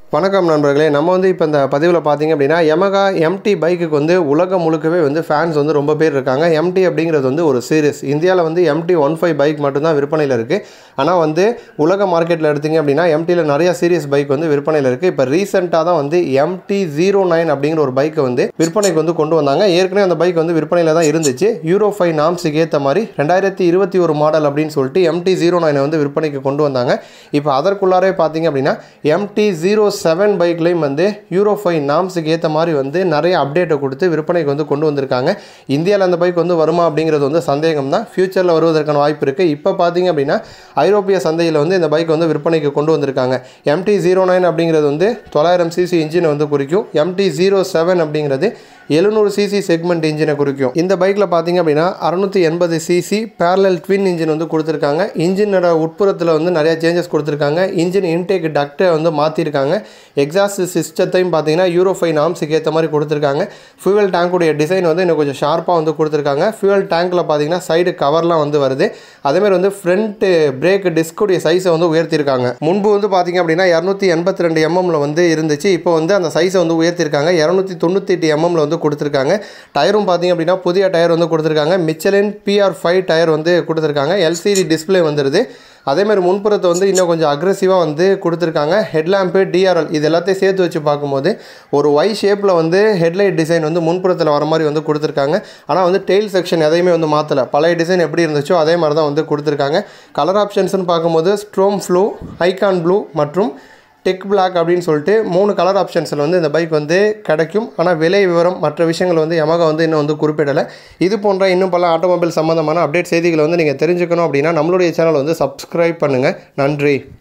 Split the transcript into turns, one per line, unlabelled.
வணக்கம் நண்பர்களே. நம்ம இப்போ இந்த பதிவில் பார்த்தீங்க அப்படின்னா Yamaha MT பைக்குக்கு உலகம் முழுக்கவே ஃபேன்ஸ் ரொம்ப பேர் இருக்காங்க. MT அப்படிங்கிறது ஒரு சீரிஸ். இந்தியாவில் MT-15 பைக் மட்டும்தான் விற்பனையில் இருக்குது. ஆனால் உலக மார்க்கெட்டில் எடுத்தீங்க அப்படின்னா MTயில் நிறைய சீரிஸ் பைக் விற்பனையில் இருக்குது. இப்போ ரீசெண்டாக தான் MT-09 அப்படிங்கிற ஒரு பைக்கை விற்பனைக்கு கொண்டு வந்தாங்க. ஏற்கனவே அந்த பைக் விற்பனையில் தான் இருந்துச்சு. Euro 5 நாம்ஸுக்கு ஏற்ற மாதிரி 2021 மாடல் அப்படின்னு சொல்லிட்டு MT-09 விற்பனைக்கு கொண்டு வந்தாங்க. இப்போ அதற்குள்ளாரே பார்த்தீங்க அப்படின்னா MT-07 பைக்லையும் Euro 5 நாம்ஸுக்கு ஏற்ற மாதிரி நிறைய அப்டேட்டை கொடுத்து விற்பனைக்கு கொண்டு வந்திருக்காங்க. இந்தியாவில் அந்த பைக் வருமா அப்படிங்கிறது சந்தேகம் தான். ஃபியூச்சரில் வருவதற்கான வாய்ப்பு இருக்குது. இப்போ பார்த்தீங்க அப்படின்னா ஐரோப்பிய சந்தையில் இந்த பைக் விற்பனைக்கு கொண்டு வந்திருக்காங்க. MT-09 அப்படிங்கிறது 900 cc இன்ஜினை குறிக்கும். MT-07 அப்படிங்கிறது 700 cc செக்மெண்ட் இன்ஜினை குறிக்கும். இந்த பைக்கில் பார்த்தீங்க அப்படின்னா 680 cc பேரலல் ட்வின் இன்ஜின் கொடுத்துருக்காங்க. இன்ஜினோட உட்புறத்தில் நிறைய சேஞ்சஸ் கொடுத்துருக்காங்க. இன்ஜின் இன்டேக் டக்டை மாற்றிருக்காங்க. எக்ஸாஸ்ட் சிஸ்டத்தையும் பார்த்தீங்கன்னா Euro 5 நாம்ஸுக்கு ஏற்ற மாதிரி கொடுத்துருக்காங்க. ஃபியூவல் டேங்குடைய டிசைன் இன்னும் கொஞ்சம் ஷார்ப்பாக கொடுத்துருக்காங்க. ஃபியூவல் டேங்கில் பார்த்தீங்கன்னா சைடு கவர்லாம் வருது. அதேமாதிரி ஃப்ரண்ட் பிரேக் டிஸ்குடைய சைஸை உயர்த்திருக்காங்க. முன்பு பார்த்தீங்க அப்படின்னா 282 mm இருந்துச்சு. இப்போ அந்த சைஸை உயர்த்திருக்காங்க. 298 mm கொடுத்துருக்காங்க. டயரும் பார்த்தீங்க அப்படின்னா புதிய டயர் கொடுத்துருக்காங்க. மிச்சலின் PR5 டயர் கொடுத்துருக்காங்க. LCD டிஸ்பிளே வந்துடுது. அதேமாதிரி முன்புறத்தை இன்னும் கொஞ்சம் அக்ரெசிவாக கொடுத்துருக்காங்க. ஹெட்லாம்ப்பு DRL இது எல்லாத்தையும் சேர்த்து வச்சு பார்க்கும்போது ஒரு Y ஷேப்பில் ஹெட்லைட் டிசைன் முன்புறத்தில் வர மாதிரி கொடுத்துருக்காங்க. ஆனால் டெயில் செக்ஷன் எதையுமே மாற்றலை. பழைய டிசைன் எப்படி இருந்துச்சோ அதே மாதிரி தான் கொடுத்துருக்காங்க. கலர் ஆப்ஷன்ஸ்னு பார்க்கும்போது ஸ்ட்ரோம் ப்ளூ, ஐகான் ப்ளூ மற்றும் டெக் பிளாக் அப்படின்னு சொல்லிட்டு 3 கலர் ஆப்ஷன்ஸில் இந்த பைக் கிடைக்கும். ஆனால் விலை விவரம் மற்ற விஷயங்கள் Yamaha இன்னும் குறிப்பிடலை. இது போன்ற இன்னும் பல ஆட்டோமொபைல் சம்மந்தமான அப்டேட் செய்திகளை நீங்கள் தெரிஞ்சுக்கணும் அப்படின்னா நம்மளுடைய சேனலை சப்ஸ்கிரைப் பண்ணுங்கள். நன்றி.